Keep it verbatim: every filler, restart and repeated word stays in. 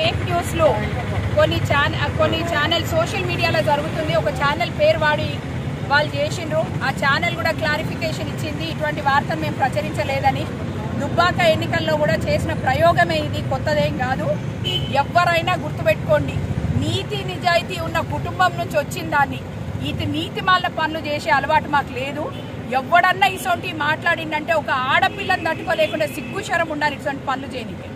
Fake న్యూస్లు కొన్ని channel కొన్ని ఛానల్ సోషల్ మీడియాలో జరుగుతుంది. ఒక ఛానల్ పేరు వాడి వాళ్ళు చేసిండ్రు. ఆ ఛానల్ కూడా క్లారిఫికేషన్ ఇచ్చింది, ఇటువంటి వార్తను మేము ప్రచురించలేదని. దుబ్బాక ఎన్నికల్లో కూడా చేసిన ప్రయోగమే ఇది, కొత్తదేం కాదు. ఎవరైనా గుర్తుపెట్టుకోండి, నీతి నిజాయితీ ఉన్న కుటుంబం నుంచి వచ్చిన దాన్ని ఇది నీతి మాల పనులు చేసే అలవాటు మాకు లేదు. ఎవడన్నా ఇటువంటి మాట్లాడిందంటే ఒక ఆడపిల్లని తట్టుకోలేకుండా సిగ్గుశరం ఉండాలి ఇటువంటి పనులు చేయడానికి.